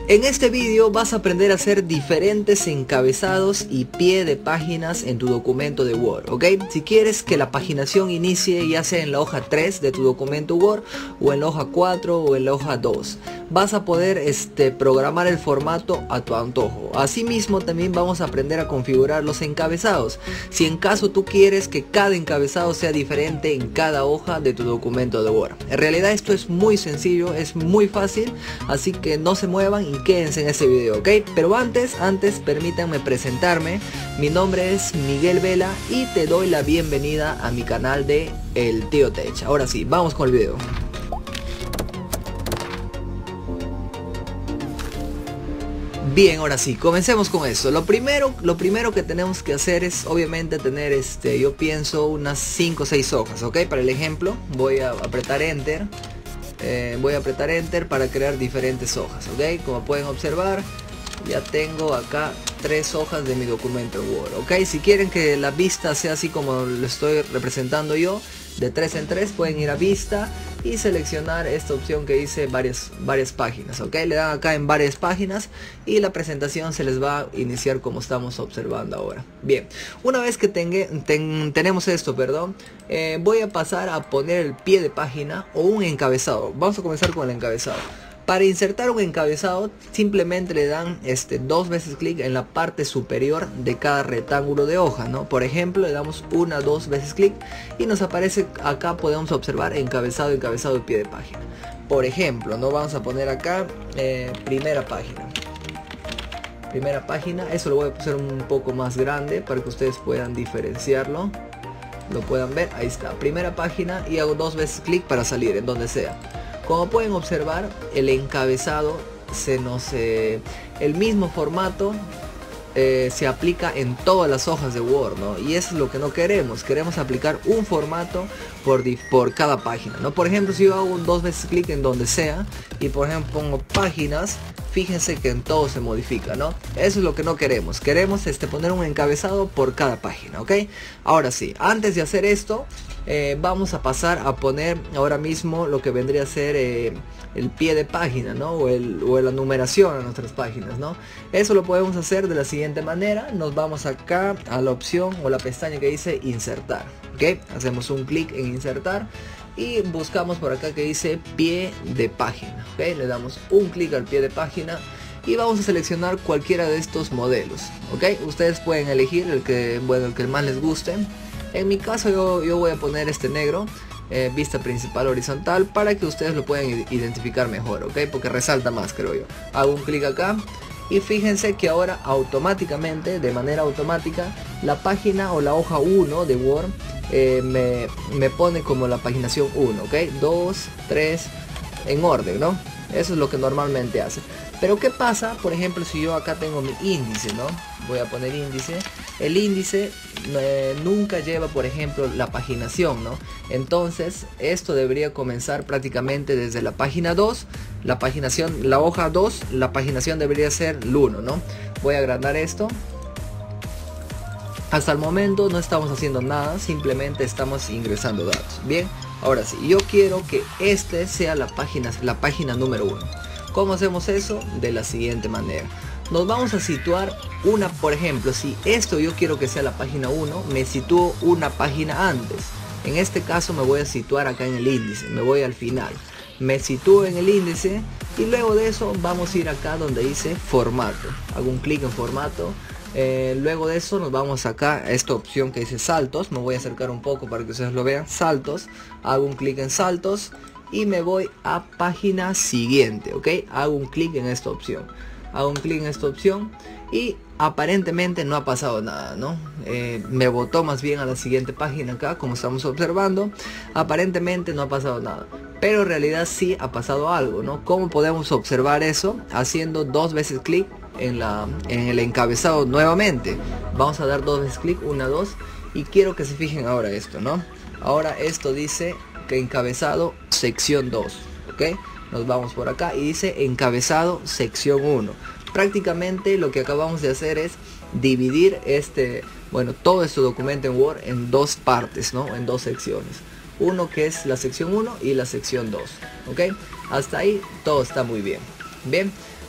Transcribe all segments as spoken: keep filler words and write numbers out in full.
En este vídeo vas a aprender a hacer diferentes encabezados y pie de páginas en tu documento de Word, ¿ok? Si quieres que la paginación inicie ya sea en la hoja tres de tu documento Word o en la hoja cuatro o en la hoja dos, vas a poder este, programar el formato a tu antojo. Asimismo también vamos a aprender a configurar los encabezados, si en caso tú quieres que cada encabezado sea diferente en cada hoja de tu documento de Word. En realidad esto es muy sencillo, es muy fácil, así que no se muevan y quédense en este video, ¿ok? Pero antes, antes permítanme presentarme. Mi nombre es Miguel Vela y te doy la bienvenida a mi canal de El Tío Tech. Ahora sí, vamos con el video. Bien, ahora sí, comencemos con esto. Lo primero, lo primero que tenemos que hacer es obviamente tener, este, yo pienso unas cinco o seis hojas, ¿ok? Para el ejemplo, voy a apretar Enter. Eh, voy a apretar Enter para crear diferentes hojas, ¿ok? Como pueden observar, ya tengo acá tres hojas de mi documento en Word, ¿ok? Si quieren que la vista sea así como lo estoy representando yo, de tres en tres, pueden ir a vista y seleccionar esta opción que dice varias, varias páginas, ¿ok? Le dan acá en varias páginas y la presentación se les va a iniciar como estamos observando ahora. Bien, una vez que tenga, ten, tenemos esto, perdón, eh, voy a pasar a poner el pie de página o un encabezado. Vamos a comenzar con el encabezado. Para insertar un encabezado simplemente le dan este, dos veces clic en la parte superior de cada rectángulo de hoja, ¿no? Por ejemplo, le damos una, dos veces clic y nos aparece acá, podemos observar encabezado, encabezado y pie de página. Por ejemplo, no vamos a poner acá eh, primera página. Primera página, eso lo voy a hacer un poco más grande para que ustedes puedan diferenciarlo. Lo puedan ver, ahí está, primera página y hago dos veces clic para salir en donde sea. Como pueden observar, el encabezado se nos eh, el mismo formato eh, se aplica en todas las hojas de Word, ¿no? Y eso es lo que no queremos. Queremos aplicar un formato por, por cada página, ¿no? Por ejemplo, si yo hago un dos veces clic en donde sea y por ejemplo pongo páginas, fíjense que en todo se modifica, ¿no? Eso es lo que no queremos. Queremos este, poner un encabezado por cada página, ¿ok? Ahora sí, antes de hacer esto, eh, vamos a pasar a poner ahora mismo lo que vendría a ser eh, el pie de página, ¿no? O, el, o la numeración a nuestras páginas, ¿no? Eso lo podemos hacer de la siguiente manera. Nos vamos acá a la opción o la pestaña que dice insertar, ¿ok? Hacemos un clic en insertar y buscamos por acá que dice pie de página, ¿ok? Le damos un clic al pie de página y vamos a seleccionar cualquiera de estos modelos, ¿ok? Ustedes pueden elegir el que, bueno, el que más les guste. En mi caso yo, yo voy a poner este negro, eh, vista principal horizontal, para que ustedes lo puedan identificar mejor, ¿ok? Porque resalta más, creo yo. Hago un clic acá y fíjense que ahora automáticamente, de manera automática, la página o la hoja uno de Word eh, me, me pone como la paginación uno, ¿ok? dos, tres, en orden, ¿no? Eso es lo que normalmente hace. Pero ¿qué pasa? Por ejemplo, si yo acá tengo mi índice, ¿no? Voy a poner índice. El índice eh, nunca lleva, por ejemplo, la paginación, ¿no? Entonces, esto debería comenzar prácticamente desde la página dos. La paginación, la hoja dos, la paginación debería ser el uno, ¿no? Voy a agrandar esto. Hasta el momento no estamos haciendo nada, simplemente estamos ingresando datos. Bien, ahora sí, yo quiero que este sea la página, la página número uno. ¿Cómo hacemos eso? De la siguiente manera. Nos vamos a situar una, por ejemplo, si esto yo quiero que sea la página uno, me sitúo una página antes. En este caso me voy a situar acá en el índice, me voy al final. Me sitúo en el índice y luego de eso vamos a ir acá donde dice formato. Hago un clic en formato. Eh, luego de eso nos vamos acá a esta opción que dice saltos. Me voy a acercar un poco para que ustedes lo vean. Saltos. Hago un clic en saltos y me voy a página siguiente, ¿ok? Hago un clic en esta opción. Hago un clic en esta opción y aparentemente no ha pasado nada, ¿no? Eh, me botó más bien a la siguiente página acá, como estamos observando. Aparentemente no ha pasado nada, pero en realidad sí ha pasado algo, ¿no? ¿Cómo podemos observar eso? Haciendo dos veces clic en, la, en el encabezado nuevamente. Vamos a dar dos veces clic, una, dos, y quiero que se fijen ahora esto, ¿no? Ahora esto dice que encabezado sección dos, ¿ok? Nos vamos por acá y dice encabezado sección uno. Prácticamente lo que acabamos de hacer es dividir este, bueno, todo este documento en Word en dos partes, ¿no? En dos secciones. Uno que es la sección uno y la sección dos, ¿ok? Hasta ahí todo está muy bien. Bien,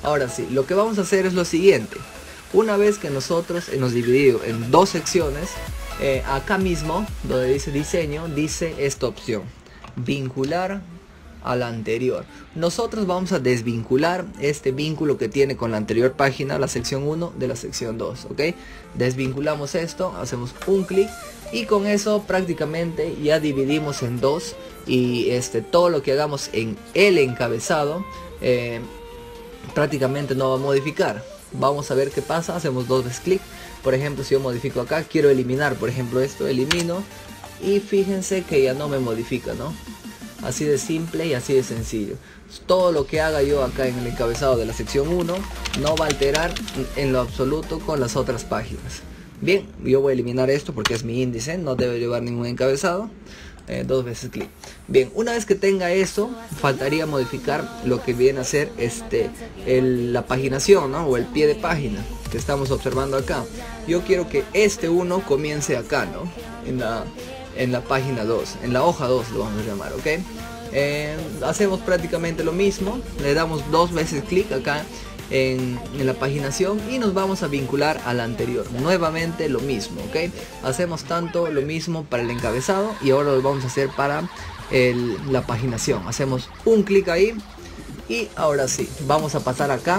Ahora sí, lo que vamos a hacer es lo siguiente. Una vez que nosotros hemos dividido en dos secciones, eh, acá mismo donde dice diseño, dice esta opción, vincular a la anterior. Nosotros vamos a desvincular este vínculo que tiene con la anterior página, la sección uno de la sección dos, ¿ok? Desvinculamos esto, hacemos un clic y con eso prácticamente ya dividimos en dos, y este, todo lo que hagamos en el encabezado eh, prácticamente no va a modificar. Vamos a ver qué pasa, hacemos dos veces clic. Por ejemplo, si yo modifico acá, quiero eliminar, por ejemplo, esto, elimino y fíjense que ya no me modifica, ¿no? Así de simple y así de sencillo. Todo lo que haga yo acá en el encabezado de la sección uno no va a alterar en lo absoluto con las otras páginas. Bien, yo voy a eliminar esto porque es mi índice, no debe llevar ningún encabezado. Eh, dos veces clic. Bien, una vez que tenga eso, faltaría modificar lo que viene a ser este el, la paginación, ¿no? O el pie de página que estamos observando acá. Yo quiero que este uno comience acá, ¿no? En la, en la página dos, en la hoja dos lo vamos a llamar, ¿ok? Eh, hacemos prácticamente lo mismo, le damos dos veces clic acá En, en la paginación y nos vamos a vincular a la anterior. Nuevamente lo mismo, ok. Hacemos tanto lo mismo para el encabezado y ahora lo vamos a hacer para el, la paginación. Hacemos un clic ahí y ahora sí, vamos a pasar acá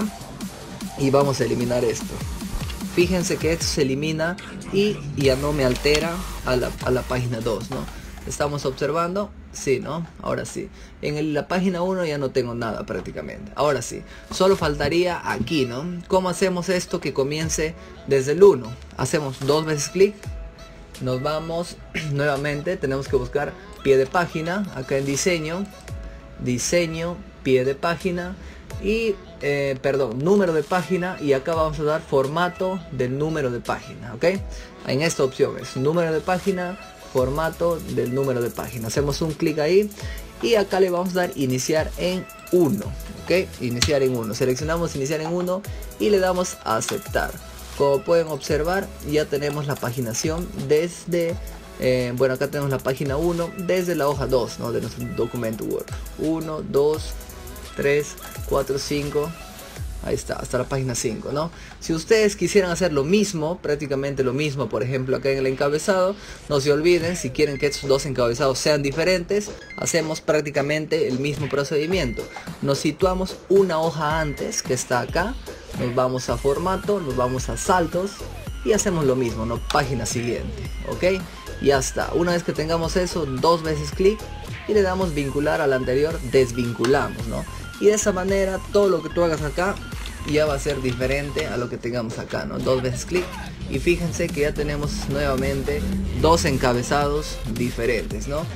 y vamos a eliminar esto. Fíjense que esto se elimina y ya no me altera a la, a la página dos, ¿no? Estamos observando, sí, ¿no? Ahora sí. En el, la página uno ya no tengo nada prácticamente. Ahora sí, solo faltaría aquí, ¿no? ¿Cómo hacemos esto que comience desde el uno? Hacemos dos veces clic, nos vamos nuevamente, tenemos que buscar pie de página, acá en diseño, diseño, pie de página y, eh, perdón, número de página, y acá vamos a dar formato del número de página, ¿ok? En esta opción es número de página, formato del número de página. Hacemos un clic ahí y acá le vamos a dar iniciar en uno, ok, iniciar en uno, seleccionamos iniciar en uno y le damos a aceptar. Como pueden observar, ya tenemos la paginación desde eh, bueno, acá tenemos la página uno desde la hoja dos, ¿no? De nuestro documento Word. uno, dos, tres, cuatro, cinco. Ahí está, hasta la página cinco, ¿no? Si ustedes quisieran hacer lo mismo, prácticamente lo mismo, por ejemplo acá en el encabezado, no se olviden, si quieren que estos dos encabezados sean diferentes, hacemos prácticamente el mismo procedimiento. Nos situamos una hoja antes, que está acá, nos vamos a formato, nos vamos a saltos y hacemos lo mismo, ¿no? Página siguiente, ¿ok? Ya está. Una vez que tengamos eso, dos veces clic y le damos vincular al anterior, desvinculamos, ¿no? Y de esa manera todo lo que tú hagas acá ya va a ser diferente a lo que tengamos acá, ¿no? Dos veces clic y fíjense que ya tenemos nuevamente dos encabezados diferentes, ¿no?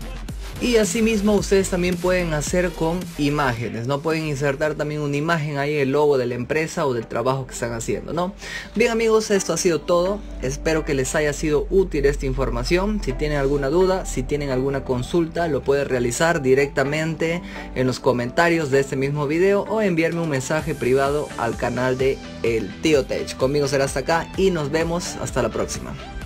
Y asimismo ustedes también pueden hacer con imágenes, ¿no? Pueden insertar también una imagen ahí, el logo de la empresa o del trabajo que están haciendo, ¿no? Bien amigos, esto ha sido todo. Espero que les haya sido útil esta información. Si tienen alguna duda, si tienen alguna consulta, lo pueden realizar directamente en los comentarios de este mismo video o enviarme un mensaje privado al canal de El Tío Tech. Conmigo será hasta acá y nos vemos hasta la próxima.